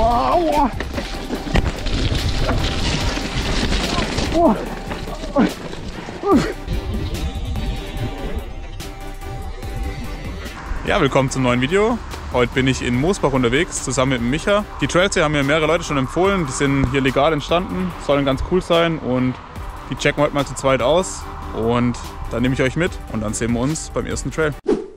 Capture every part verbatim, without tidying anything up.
Wow. Oh. Ja, willkommen zum neuen Video. Heute bin ich in Moosbach unterwegs, zusammen mit dem Micha. Die Trails hier haben mir mehrere Leute schon empfohlen, die sind hier legal entstanden, sollen ganz cool sein und die checken wir heute mal zu zweit aus. Und dann nehme ich euch mit und dann sehen wir uns beim ersten Trail.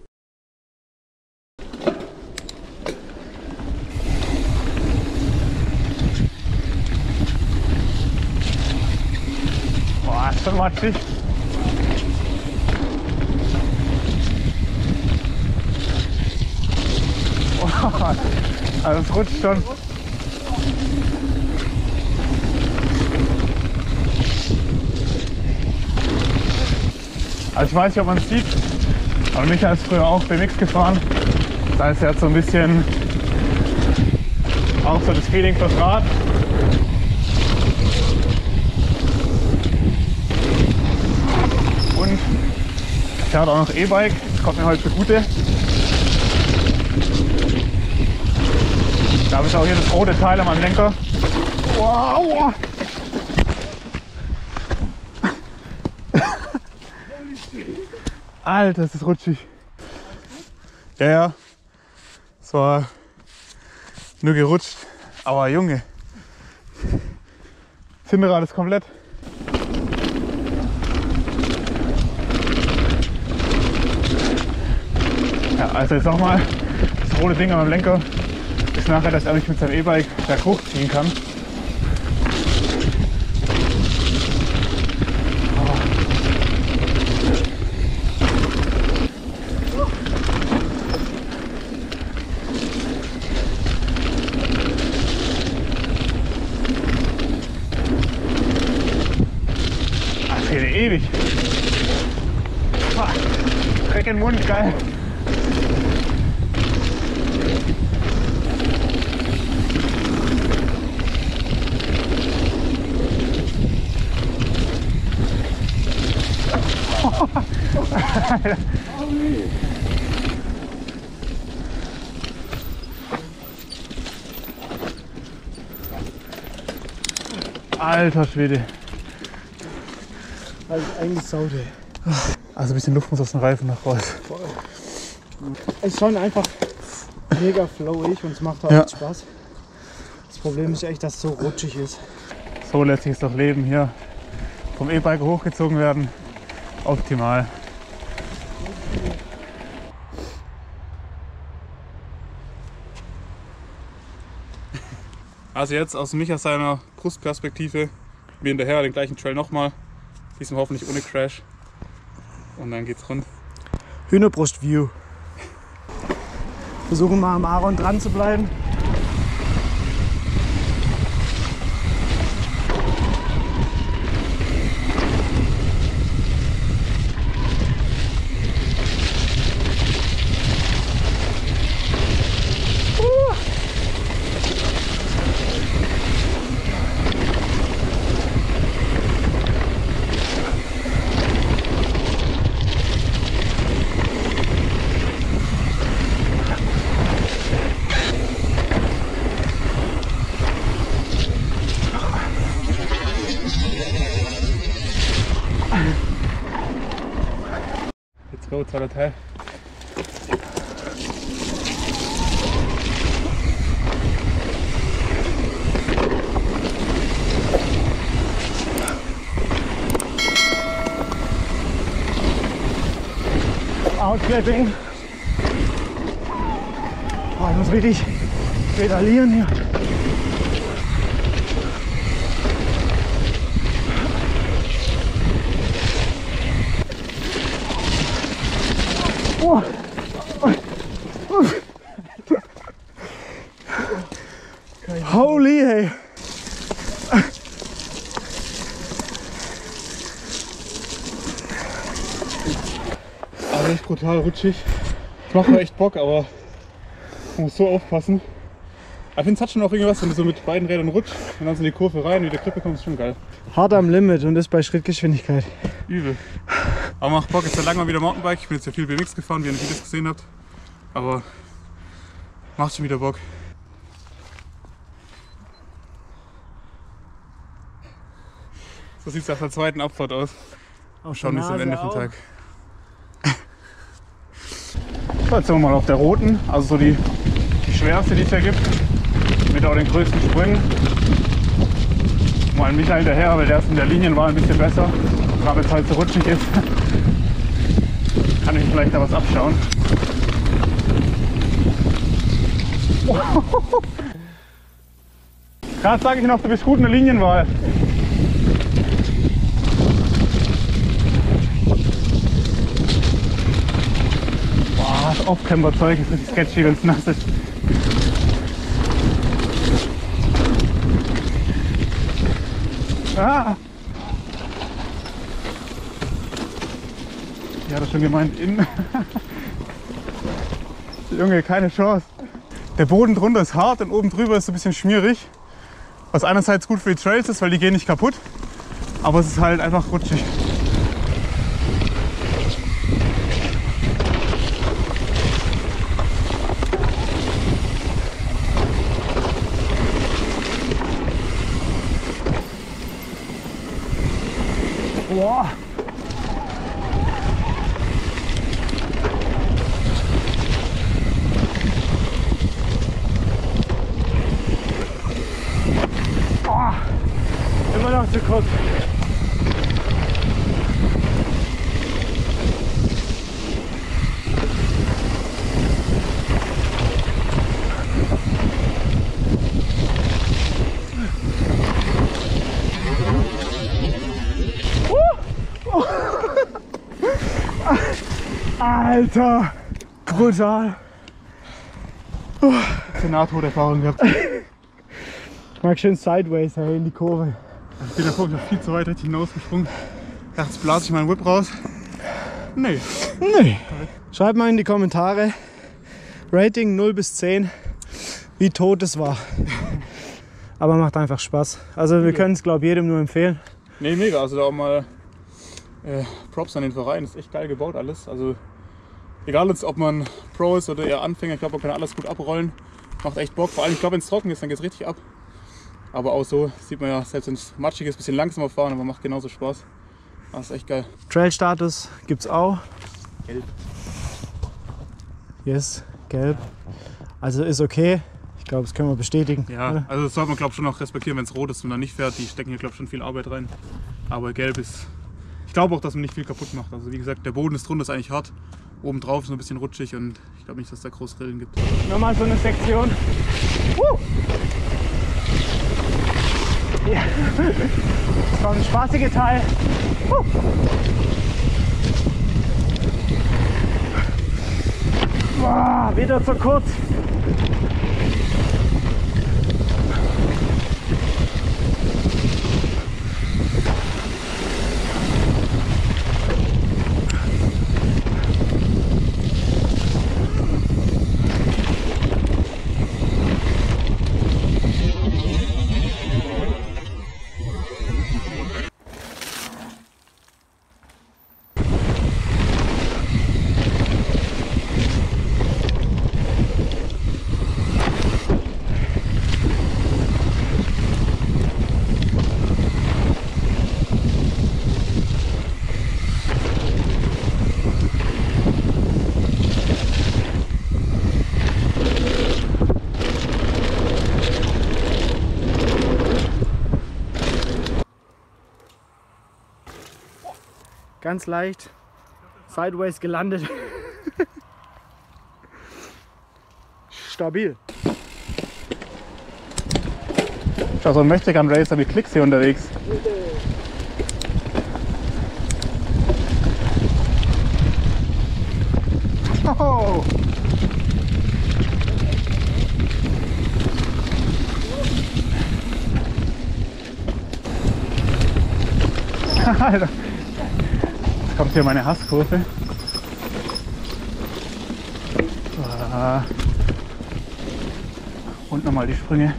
Boah, ist schon matschig. Boah, also es rutscht schon. Also ich weiß nicht, ob man es sieht, aber Micha ist früher auch B M X gefahren. Da ist er so ein bisschen auch so das Feeling fürs Rad. Und ich fährt auch noch E-Bike, das kommt mir heute zugute. Da habe ich auch hier das rote Teil an meinem Lenker. Wow. Alter, das ist rutschig. Ja, ja. Es war nur gerutscht. Aber Junge. Das Hinterrad ist komplett. Ja, also jetzt nochmal das rote Ding an meinem Lenker. Ist nachher, dass er mich mit seinem E-Bike da hochziehen kann. Das geht ewig. Dreck in den Mund, geil. Alter Schwede. Also eingesaut, ey. Also ein bisschen Luft muss aus den Reifen nach raus. Es ist schon einfach mega flowig und es macht auch Ja. Spaß. Das Problem ist echt, dass es so rutschig ist. So lässt sich es doch leben hier. Vom E-Bike hochgezogen werden. Optimal. Also jetzt aus Micha seiner Brustperspektive, mir hinterher den gleichen Trail nochmal. Diesmal hoffentlich ohne Crash. Und dann geht's rund. Hühnerbrust-View. Versuchen mal am Aaron dran zu bleiben. Let's go, zweiter Teil. Outflipping. Oh, ich muss richtig pedalieren hier. Oh. Holy hey. Also echt brutal rutschig. Das macht mir echt Bock, aber man muss so aufpassen. Aber ich finde, es hat schon auch irgendwas, wenn du so mit beiden Rädern rutscht und dann so in die Kurve rein, wie der Grippe kommt, ist schon geil. Hart am Limit und das bei Schrittgeschwindigkeit. Übel. Aber macht Bock, jetzt ja lange mal wieder Mountainbike. Ich bin jetzt ja viel B M X gefahren, wie ihr in den Videos gesehen habt. Aber macht schon wieder Bock. So sieht es nach der zweiten Abfahrt aus. Schauen wir es am Ende vom Tag. So, jetzt sind wir mal auf der roten, also so die, die schwerste, die es hier gibt. Mit auch den größten Sprüngen. Mal Michael hinterher, weil der erst in der Linienwahl ein bisschen besser. Gerade jetzt halt so rutschig ist, kann ich vielleicht da was abschauen. Gerade sage ich noch, du bist gut in der Linienwahl. Boah, das Off-Camber-Zeug ist richtig sketchy, wenn es nass ist. Ah! Die hat er schon gemeint, innen. Junge, keine Chance. Der Boden drunter ist hart und oben drüber ist ein bisschen schmierig. Was einerseits gut für die Trails ist, weil die gehen nicht kaputt. Aber es ist halt einfach rutschig. Boah. Boah. Immer noch zu kurz. Alter, brutal. Oh. Nahtoderfahrung gehabt. Ich mag schön sideways hey, in die Kurve. Ich bin davor schon viel zu weit richtig hinausgesprungen. Ich dachte, jetzt blase ich meinen Whip raus. Nee. Nee. Schreibt mal in die Kommentare, Rating null bis zehn, wie tot es war. Aber macht einfach Spaß. Also wir können es glaube ich jedem nur empfehlen. Nee, mega. Also da auch mal äh, Props an den Verein. Ist echt geil gebaut alles. Also egal jetzt, ob man Pro ist oder eher Anfänger, ich glaube, man kann alles gut abrollen. Macht echt Bock. Vor allem, ich glaube, wenn es trocken ist, dann geht es richtig ab. Aber auch so sieht man ja, selbst wenn es matschig ist, ein bisschen langsamer fahren, aber macht genauso Spaß. Das ist echt geil. Trail-Status gibt's auch. Gelb. Yes, gelb. Also ist okay. Ich glaube, das können wir bestätigen. Ja, oder? also das sollte man glaube schon noch respektieren, wenn es rot ist und dann nicht fährt. Die stecken hier glaube schon viel Arbeit rein. Aber gelb ist. Ich glaube auch, dass man nicht viel kaputt macht. Also wie gesagt, der Boden ist drunter, ist eigentlich hart. Oben drauf ist noch ein bisschen rutschig und ich glaube nicht, dass da groß Rillen gibt. Nochmal so eine Sektion. Uh. Ja. Das war ein spaßiger Teil. Uh. Boah, wieder zu kurz. Ganz leicht sideways gelandet. Stabil. Schau, so ein Möchtegern-Racer mit Klicks hier unterwegs. Oh. Alter. Jetzt kommt hier meine Hasskurve. Ah. Und nochmal die Sprünge.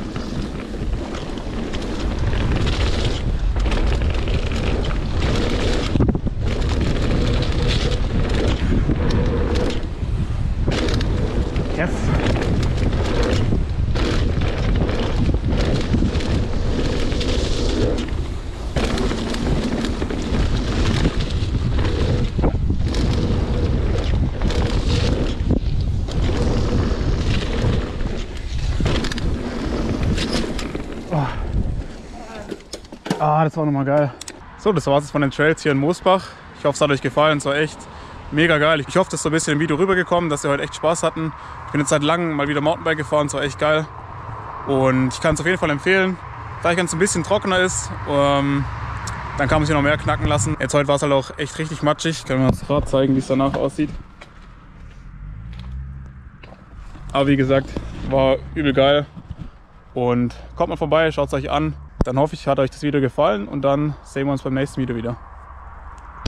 Yes. Ah, das war nochmal geil. So, das war's jetzt von den Trails hier in Moosbach. Ich hoffe, es hat euch gefallen. Es war echt mega geil. Ich hoffe, das ist so ein bisschen im Video rübergekommen, dass ihr heute echt Spaß hatten. Ich bin jetzt seit langem mal wieder Mountainbike gefahren. Es war echt geil. Und ich kann es auf jeden Fall empfehlen. Da es ein bisschen trockener ist, ähm, dann kann man sich noch mehr knacken lassen. Jetzt heute war es halt auch echt richtig matschig. Ich kann mir das Rad zeigen, wie es danach aussieht. Aber wie gesagt, war übel geil. Und kommt mal vorbei, schaut es euch an. Dann hoffe ich, hat euch das Video gefallen und dann sehen wir uns beim nächsten Video wieder.